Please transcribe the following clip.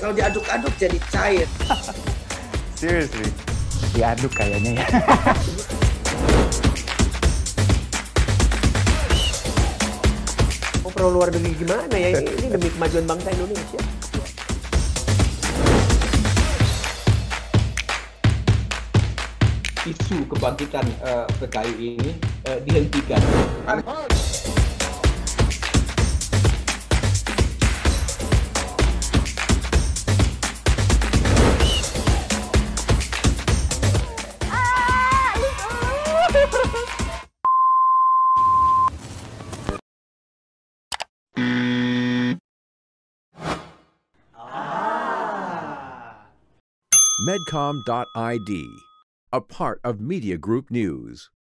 Kalau diaduk-aduk jadi cair. Seriously? Diaduk kayaknya ya. Perlu luar negeri gimana ya? Ini demi kemajuan bangsa Indonesia. Isu kebangkitan PKI ini dihentikan. Medcom.id, a part of Media Group News.